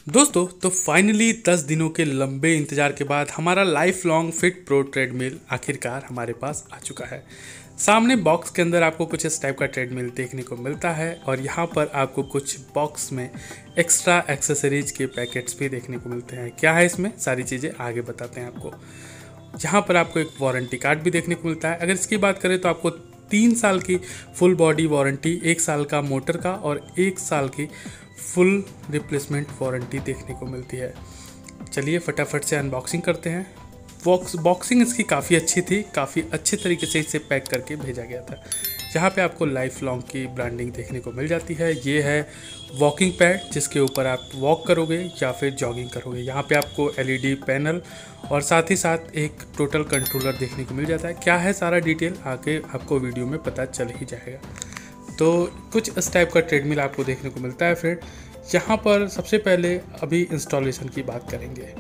दोस्तों तो फाइनली 10 दिनों के लंबे इंतजार के बाद हमारा Lifelong fit pro treadmill आखिरकार हमारे पास आ चुका है। सामने बॉक्स के अंदर आपको कुछ इस टाइप का ट्रेडमिल देखने को मिलता है और यहाँ पर आपको कुछ बॉक्स में एक्स्ट्रा एक्सेसरीज के पैकेट्स भी देखने को मिलते हैं। क्या है इसमें, सारी चीज़ें आगे बताते हैं आपको। यहाँ पर आपको एक वारंटी कार्ड भी देखने को मिलता है। अगर इसकी बात करें तो आपको 3 साल की फुल बॉडी वारंटी, 1 साल का मोटर का और 1 साल की फुल रिप्लेसमेंट वारंटी देखने को मिलती है। चलिए फटाफट से अनबॉक्सिंग करते हैं। बॉक्सिंग इसकी काफ़ी अच्छी थी, काफ़ी अच्छे तरीके से इसे पैक करके भेजा गया था। यहाँ पे आपको लाइफ लॉन्ग की ब्रांडिंग देखने को मिल जाती है। ये है वॉकिंग पैड, जिसके ऊपर आप वॉक करोगे या फिर जॉगिंग करोगे। यहाँ पे आपको एलईडी पैनल और साथ ही साथ एक टोटल कंट्रोलर देखने को मिल जाता है। क्या है सारा डिटेल आगे आपको वीडियो में पता चल ही जाएगा। तो कुछ इस टाइप का ट्रेडमिल आपको देखने को मिलता है फ्रेंड। यहाँ पर सबसे पहले अभी इंस्टॉलेशन की बात करेंगे।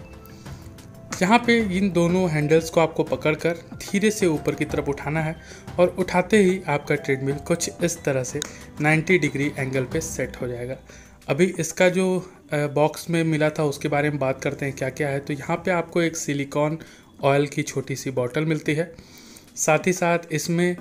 यहाँ पे इन दोनों हैंडल्स को आपको पकड़कर धीरे से ऊपर की तरफ उठाना है और उठाते ही आपका ट्रेडमिल कुछ इस तरह से 90 डिग्री एंगल पे सेट हो जाएगा। अभी इसका जो बॉक्स में मिला था उसके बारे में बात करते हैं क्या क्या है। तो यहाँ पे आपको एक सिलिकॉन ऑयल की छोटी सी बॉटल मिलती है। साथ ही साथ इसमें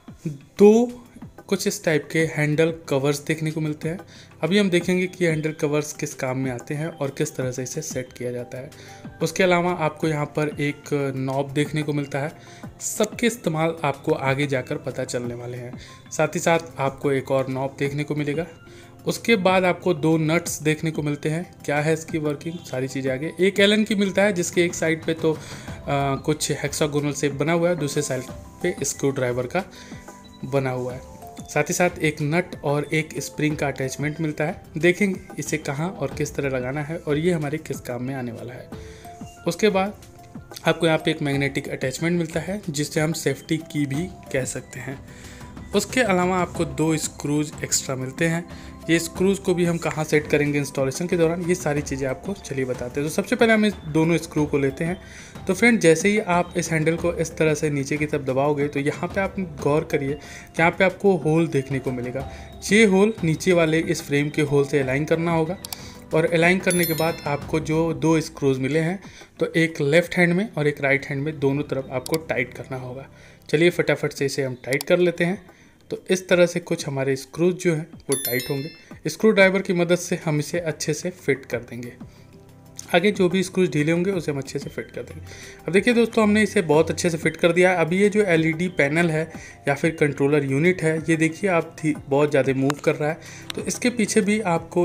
2 कुछ इस टाइप के हैंडल कवर्स देखने को मिलते हैं। अभी हम देखेंगे कि हैंडल कवर्स किस काम में आते हैं और किस तरह से इसे सेट किया जाता है। उसके अलावा आपको यहाँ पर एक नॉब देखने को मिलता है। सबके इस्तेमाल आपको आगे जाकर पता चलने वाले हैं। साथ ही साथ आपको एक और नॉब देखने को मिलेगा। उसके बाद आपको 2 नट्स देखने को मिलते हैं। क्या है इसकी वर्किंग, सारी चीज़ें आगे। एक एलन की मिलता है जिसके एक साइड पे तो कुछ हेक्सागोनल शेप बना हुआ है, दूसरे साइड पे स्क्रू ड्राइवर का बना हुआ है। साथ ही साथ एक नट और एक स्प्रिंग का अटैचमेंट मिलता है। देखेंगे इसे कहाँ और किस तरह लगाना है और ये हमारे किस काम में आने वाला है। उसके बाद आपको यहाँ पे एक मैग्नेटिक अटैचमेंट मिलता है जिससे हम सेफ्टी की भी कह सकते हैं। उसके अलावा आपको 2 स्क्रूज एक्स्ट्रा मिलते हैं। ये स्क्रूज को भी हम कहाँ सेट करेंगे इंस्टॉलेशन के दौरान, ये सारी चीज़ें आपको चलिए बताते हैं। तो सबसे पहले हम इस दोनों स्क्रू को लेते हैं। तो फ्रेंड जैसे ही आप इस हैंडल को इस तरह से नीचे की तरफ दबाओगे तो यहाँ पे आप गौर करिए, यहाँ पे आपको होल देखने को मिलेगा। ये होल नीचे वाले इस फ्रेम के होल से अलाइन करना होगा और अलाइन करने के बाद आपको जो 2 स्क्रूज मिले हैं तो एक लेफ्ट हैंड में और एक राइट हैंड में दोनों तरफ आपको टाइट करना होगा। चलिए फटाफट से इसे हम टाइट कर लेते हैं। तो इस तरह से कुछ हमारे स्क्रूज जो हैं वो टाइट होंगे। स्क्रू ड्राइवर की मदद से हम इसे अच्छे से फिट कर देंगे। आगे जो भी स्क्रूज ढीले होंगे उसे हम अच्छे से फिट कर देंगे। अब देखिए दोस्तों, हमने इसे बहुत अच्छे से फिट कर दिया है। अभी ये जो एलईडी पैनल है या फिर कंट्रोलर यूनिट है, ये देखिए आप बहुत ज़्यादा मूव कर रहा है। तो इसके पीछे भी आपको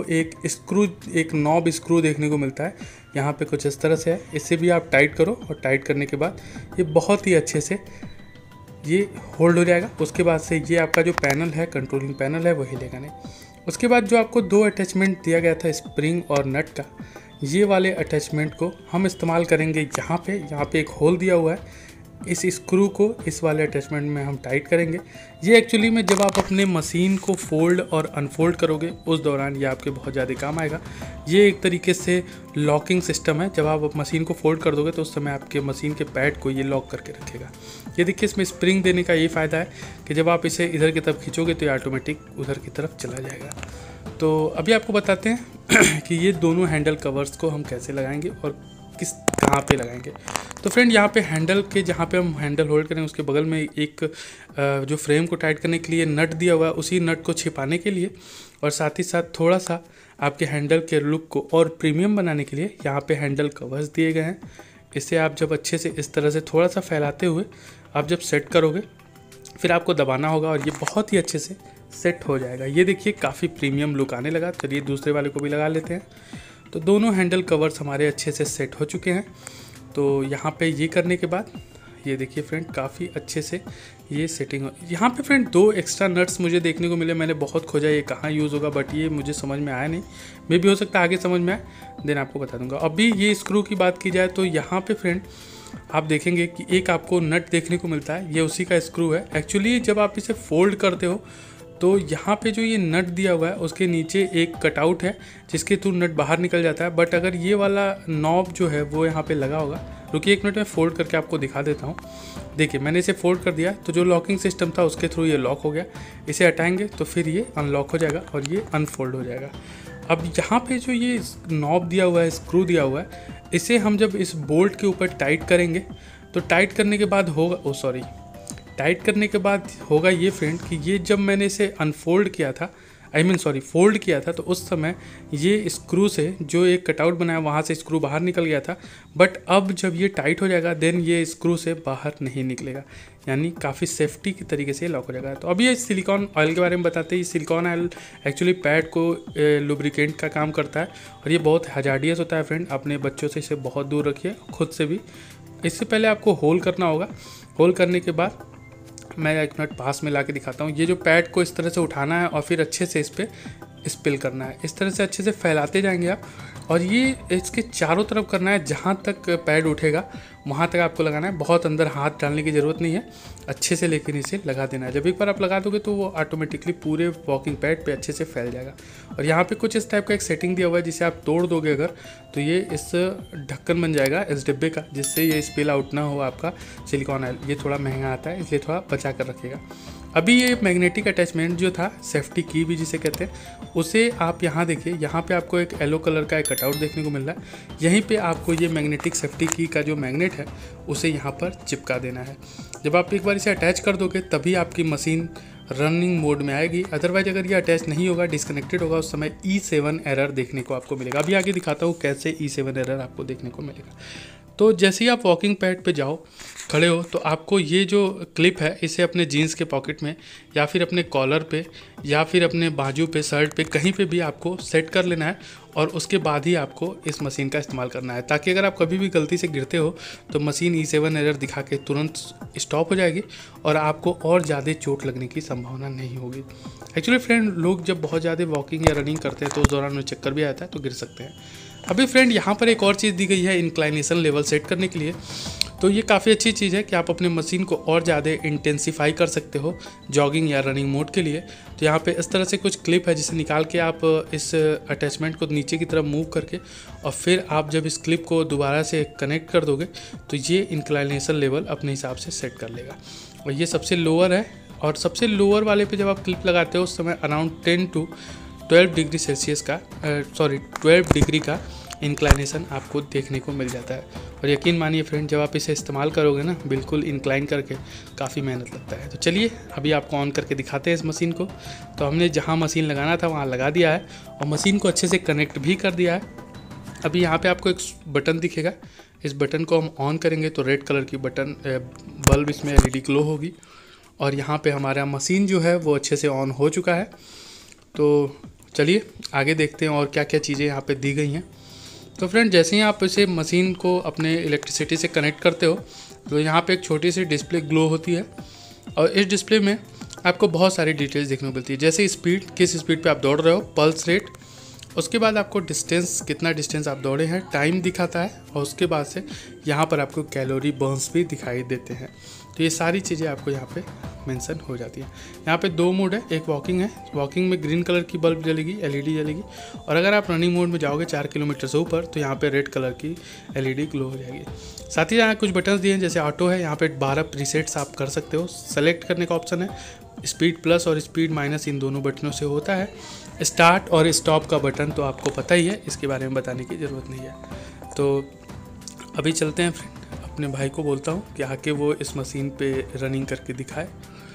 एक नॉब स्क्रू देखने को मिलता है। यहाँ पे कुछ इस तरह से है। इसे भी आप टाइट करो और टाइट करने के बाद ये बहुत ही अच्छे से ये होल्ड हो जाएगा। उसके बाद से ये आपका जो पैनल है, कंट्रोलिंग पैनल है, वो हिलेगा नहीं। उसके बाद जो आपको 2 अटैचमेंट दिया गया था स्प्रिंग और नट का, ये वाले अटैचमेंट को हम इस्तेमाल करेंगे। यहाँ पे एक होल दिया हुआ है, इस स्क्रू को इस वाले अटैचमेंट में हम टाइट करेंगे। ये एक्चुअली में जब आप अपने मशीन को फोल्ड और अनफोल्ड करोगे उस दौरान ये आपके बहुत ज़्यादा काम आएगा। ये एक तरीके से लॉकिंग सिस्टम है। जब आप मशीन को फोल्ड कर दोगे तो उस समय आपके मशीन के पैड को ये लॉक करके रखेगा। ये देखिए, इसमें स्प्रिंग देने का ये फ़ायदा है कि जब आप इसे इधर की तरफ खींचोगे तो ये ऑटोमेटिक उधर की तरफ चला जाएगा। तो अभी आपको बताते हैं कि ये दोनों हैंडल कवर्स को हम कैसे लगाएंगे और कहाँ पे लगाएंगे। तो फ्रेंड यहाँ पे हैंडल के जहाँ पे हम हैंडल होल्ड करें उसके बगल में एक जो फ्रेम को टाइट करने के लिए नट दिया हुआ है, उसी नट को छिपाने के लिए और साथ ही साथ थोड़ा सा आपके हैंडल के लुक को और प्रीमियम बनाने के लिए यहाँ पे हैंडल कवर्स दिए गए हैं। इसे आप जब अच्छे से इस तरह से थोड़ा सा फैलाते हुए आप जब सेट करोगे फिर आपको दबाना होगा और ये बहुत ही अच्छे से सेट हो जाएगा। ये देखिए काफ़ी प्रीमियम लुक आने लगा। चलिए दूसरे वाले को भी लगा लेते हैं। तो दोनों हैंडल कवर्स हमारे अच्छे से सेट हो चुके हैं। तो यहाँ पे ये करने के बाद ये देखिए फ्रेंड, काफ़ी अच्छे से ये सेटिंग हो। यहाँ पे फ्रेंड 2 एक्स्ट्रा नट्स मुझे देखने को मिले। मैंने बहुत खोजा ये कहाँ यूज़ होगा, बट ये मुझे समझ में आया नहीं। मे भी हो सकता है आगे समझ में आए, देन आपको बता दूंगा। अभी ये स्क्रू की बात की जाए तो यहाँ पे फ्रेंड आप देखेंगे कि एक आपको नट देखने को मिलता है। ये उसी का स्क्रू है। एक्चुअली जब आप इसे फोल्ड करते हो तो यहाँ पे जो ये नट दिया हुआ है उसके नीचे एक कटआउट है जिसके थ्रू नट बाहर निकल जाता है। बट अगर ये वाला नॉब जो है वो यहाँ पे लगा होगा, रुकिए 1 मिनट में फोल्ड करके आपको दिखा देता हूँ। देखिए मैंने इसे फोल्ड कर दिया तो जो लॉकिंग सिस्टम था उसके थ्रू ये लॉक हो गया। इसे हटाएंगे तो फिर ये अनलॉक हो जाएगा और ये अनफोल्ड हो जाएगा। अब यहाँ पे जो ये नॉब दिया हुआ है, स्क्रू दिया हुआ है, इसे हम जब इस बोल्ट के ऊपर टाइट करेंगे तो टाइट करने के बाद होगा टाइट करने के बाद होगा ये फ्रेंड कि ये जब मैंने इसे अनफोल्ड किया था, फोल्ड किया था, तो उस समय ये स्क्रू से जो एक कटआउट बनाया वहाँ से स्क्रू बाहर निकल गया था। बट अब जब ये टाइट हो जाएगा देन ये स्क्रू से बाहर नहीं निकलेगा, यानी काफ़ी सेफ्टी की तरीके से लॉक हो जाएगा। तो अभी ये सिलिकॉन ऑयल के बारे में बताते हैं। सिलिकॉन ऑयल एक्चुअली पैड को लुब्रिकेंट का काम करता है और ये बहुत हजार्डियस होता है फ्रेंड। अपने बच्चों से इसे बहुत दूर रखिए, खुद से भी। इससे पहले आपको होल करना होगा। होल करने के बाद मैं 1 मिनट पास में ला के दिखाता हूँ। ये जो पैड को इस तरह से उठाना है और फिर अच्छे से इस पर स्पिल करना है। इस तरह से अच्छे से फैलाते जाएंगे आप, और ये इसके चारों तरफ करना है। जहाँ तक पैड उठेगा वहाँ तक आपको लगाना है। बहुत अंदर हाथ डालने की ज़रूरत नहीं है, अच्छे से लेकर इसे लगा देना है। जब एक बार आप लगा दोगे तो वो ऑटोमेटिकली पूरे वॉकिंग पैड पे अच्छे से फैल जाएगा। और यहाँ पे कुछ इस टाइप का एक सेटिंग दिया हुआ है, जिसे आप तोड़ दोगे अगर तो ये इस ढक्कन बन जाएगा इस डिब्बे का, जिससे ये स्पिल आउट ना हो आपका सिलिकॉन ऑयल। ये थोड़ा महंगा आता है, इसलिए थोड़ा बचा कर रखिएगा। अभी ये मैग्नेटिक अटैचमेंट जो था, सेफ्टी की भी जिसे कहते हैं, उसे आप यहाँ देखिए। यहाँ पे आपको एक येलो कलर का एक कटआउट देखने को मिल रहा है। यहीं पे आपको ये मैग्नेटिक सेफ्टी की का जो मैग्नेट है उसे यहाँ पर चिपका देना है। जब आप एक बार इसे अटैच कर दोगे तभी आपकी मशीन रनिंग मोड में आएगी। अदरवाइज अगर ये अटैच नहीं होगा, डिस्कनेक्टेड होगा, उस समय E7 एरर देखने को आपको मिलेगा। अभी आगे दिखाता हूँ कैसे E7 एरर आपको देखने को मिलेगा। तो जैसे ही आप वॉकिंग पैड पे जाओ, खड़े हो, तो आपको ये जो क्लिप है इसे अपने जीन्स के पॉकेट में या फिर अपने कॉलर पे या फिर अपने बाजू पे, शर्ट पे, कहीं पे भी आपको सेट कर लेना है। और उसके बाद ही आपको इस मशीन का इस्तेमाल करना है, ताकि अगर आप कभी भी गलती से गिरते हो तो मशीन E7 एरर दिखा के तुरंत स्टॉप हो जाएगी और आपको और ज़्यादा चोट लगने की संभावना नहीं होगी। एक्चुअली फ्रेंड, लोग जब बहुत ज़्यादा वॉकिंग या रनिंग करते हैं तो उस दौरान उन्हें चक्कर भी आता है, तो गिर सकते हैं। अभी फ्रेंड यहाँ पर एक और चीज़ दी गई है इंक्लाइनेशन लेवल सेट करने के लिए। तो ये काफ़ी अच्छी चीज़ है कि आप अपने मशीन को और ज़्यादा इंटेंसीफाई कर सकते हो जॉगिंग या रनिंग मोड के लिए। तो यहाँ पे इस तरह से कुछ क्लिप है जिसे निकाल के आप इस अटैचमेंट को नीचे की तरफ मूव करके और फिर आप जब इस क्लिप को दोबारा से कनेक्ट कर दोगे तो ये इंक्लाइनेशन लेवल अपने हिसाब से सेट कर लेगा। और ये सबसे लोअर है, और सबसे लोअर वाले पे जब आप क्लिप लगाते हो उस समय अराउंड 10 to 12 डिग्री सेल्सियस का 12 डिग्री का इंक्लाइनेशन आपको देखने को मिल जाता है। और यकीन मानिए फ्रेंड, जब आप इसे इस्तेमाल करोगे ना बिल्कुल इंक्लाइन करके, काफ़ी मेहनत लगता है। तो चलिए अभी आपको ऑन करके दिखाते हैं इस मशीन को। तो हमने जहाँ मशीन लगाना था वहाँ लगा दिया है और मशीन को अच्छे से कनेक्ट भी कर दिया है। अभी यहाँ पे आपको एक बटन दिखेगा, इस बटन को हम ऑन करेंगे तो रेड कलर की बटन बल्ब इसमें LED ग्लो होगी। और यहाँ पे हमारा मशीन जो है वो अच्छे से ऑन हो चुका है। तो चलिए आगे देखते हैं और क्या क्या चीज़ें यहाँ पे दी गई हैं। तो फ्रेंड, जैसे ही आप इसे मशीन को अपने इलेक्ट्रिसिटी से कनेक्ट करते हो तो यहाँ पे एक छोटी सी डिस्प्ले ग्लो होती है और इस डिस्प्ले में आपको बहुत सारी डिटेल्स देखने को मिलती है, जैसे स्पीड, किस स्पीड पे आप दौड़ रहे हो, पल्स रेट, उसके बाद आपको डिस्टेंस, कितना डिस्टेंस आप दौड़े हैं, टाइम दिखाता है, और उसके बाद से यहाँ पर आपको कैलोरी बर्न्स भी दिखाई देते हैं। तो ये सारी चीज़ें आपको यहाँ पे मेंशन हो जाती है। यहाँ पे 2 मोड है, एक वॉकिंग है, वॉकिंग में ग्रीन कलर की बल्ब जलेगी, LED जलेगी, और अगर आप रनिंग मोड में जाओगे 4 किलोमीटर से ऊपर तो यहाँ पे रेड कलर की LED ग्लो हो जाएगी। साथ ही यहाँ कुछ बटन्स दिए हैं, जैसे ऑटो है, यहाँ पे 12 प्रीसेट्स आप कर सकते हो। सेलेक्ट करने का ऑप्शन है, स्पीड प्लस और स्पीड माइनस इन दोनों बटनों से होता है। स्टार्ट और स्टॉप का बटन तो आपको पता ही है, इसके बारे में बताने की ज़रूरत नहीं है। तो अभी चलते हैं फ्रेंड, अपने भाई को बोलता हूँ कि आके वो इस मशीन पे रनिंग करके दिखाए।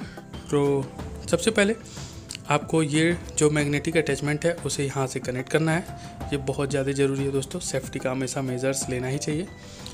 तो सबसे पहले आपको ये जो मैग्नेटिक अटैचमेंट है उसे यहाँ से कनेक्ट करना है। ये बहुत ज़्यादा ज़रूरी है दोस्तों, सेफ्टी का हमेशा मेजर्स लेना ही चाहिए।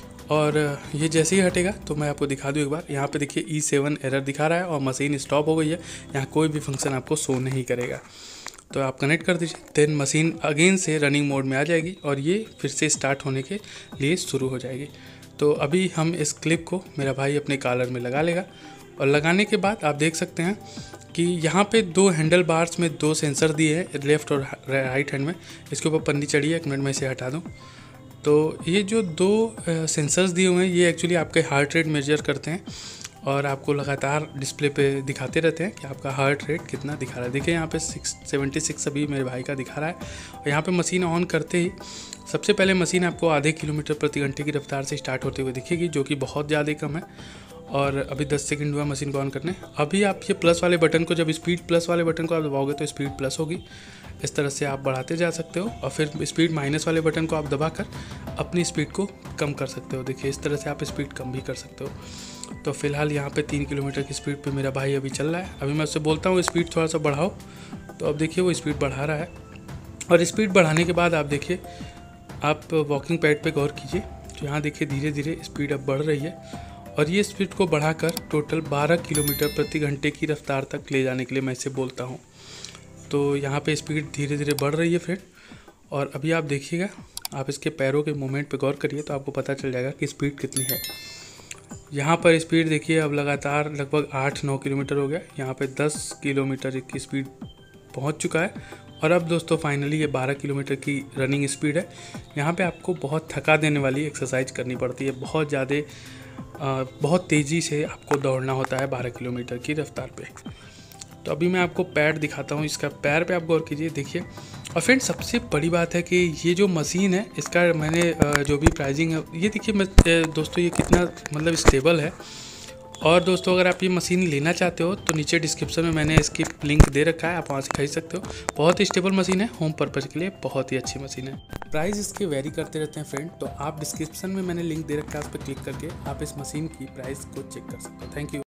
और ये जैसे ही हटेगा तो मैं आपको दिखा दूँ एक बार। यहाँ पे देखिए E7 एरर दिखा रहा है और मशीन स्टॉप हो गई है। यहाँ कोई भी फंक्शन आपको शो नहीं करेगा। तो आप कनेक्ट कर दीजिए, देन मशीन अगेन से रनिंग मोड में आ जाएगी और ये फिर से स्टार्ट होने के लिए शुरू हो जाएगी। तो अभी हम इस क्लिप को मेरा भाई अपने कॉलर में लगा लेगा, और लगाने के बाद आप देख सकते हैं कि यहाँ पे 2 हैंडल बार्स में 2 सेंसर दिए हैं, लेफ़्ट और राइट हैंड में। इसके ऊपर पन्नी चढ़ी है, 1 मिनट में इसे हटा दूँ। तो ये जो 2 सेंसर्स दिए हुए हैं ये एक्चुअली आपके हार्ट रेट मेजर करते हैं और आपको लगातार डिस्प्ले पे दिखाते रहते हैं कि आपका हार्ट रेट कितना दिखा रहा है। देखिए यहाँ पे 676 अभी मेरे भाई का दिखा रहा है। और यहाँ पे मशीन ऑन करते ही सबसे पहले मशीन आपको आधे किलोमीटर प्रति घंटे की रफ्तार से स्टार्ट होते हुए दिखेगी, जो कि बहुत ज़्यादा कम है। और अभी 10 सेकंड हुआ मशीन को ऑन करने। अभी आप ये प्लस वाले बटन को, जब स्पीड प्लस वाले बटन को आप दबाओगे तो स्पीड प्लस होगी, इस तरह से आप बढ़ाते जा सकते हो और फिर स्पीड माइनस वाले बटन को आप दबाकर अपनी स्पीड को कम कर सकते हो। देखिए इस तरह से आप स्पीड कम भी कर सकते हो। तो फिलहाल यहाँ पे 3 किलोमीटर की स्पीड पे मेरा भाई अभी चल रहा है। अभी मैं उससे बोलता हूँ स्पीड थोड़ा सा बढ़ाओ, तो अब देखिए वो स्पीड बढ़ा रहा है। और स्पीड बढ़ाने के बाद आप देखिए, आप वॉकिंग पैड पे गौर कीजिए, तो यहाँ देखिए धीरे धीरे स्पीड अब बढ़ रही है और ये स्पीड को बढ़ाकर टोटल 12 किलोमीटर प्रति घंटे की रफ्तार तक ले जाने के लिए मैं इसे बोलता हूँ। तो यहाँ पे स्पीड धीरे धीरे बढ़ रही है फ्रेंड। और अभी आप देखिएगा, आप इसके पैरों के मूवमेंट पे गौर करिए तो आपको पता चल जाएगा कि स्पीड कितनी है। यहाँ पर स्पीड देखिए अब लगातार लगभग 8-9 किलोमीटर हो गया। यहाँ पे 10 किलोमीटर की स्पीड पहुँच चुका है और अब दोस्तों फाइनली ये 12 किलोमीटर की रनिंग स्पीड है। यहाँ पे आपको बहुत थका देने वाली एक्सरसाइज करनी पड़ती है, बहुत तेज़ी से आपको दौड़ना होता है 12 किलोमीटर की रफ्तार पे। तो अभी मैं आपको पैड दिखाता हूँ, इसका पैर पे आप गौर कीजिए, देखिए। और फ्रेंड सबसे बड़ी बात है कि ये जो मशीन है इसका मैंने जो भी प्राइसिंग है ये देखिए दोस्तों ये कितना मतलब स्टेबल है। और दोस्तों अगर आप ये मशीन लेना चाहते हो तो नीचे डिस्क्रिप्शन में मैंने इसकी लिंक दे रखा है, आप वहाँ से खरीद सकते हो। बहुत ही स्टेबल मशीन है, होम पर्पज़ के लिए बहुत ही अच्छी मशीन है। प्राइस इसके वेरी करते रहते हैं फ्रेंड, तो आप डिस्क्रिप्शन में मैंने लिंक दे रखा है, उस पर क्लिक करके आप इस मशीन की प्राइस को चेक कर सकते हो। Thank you.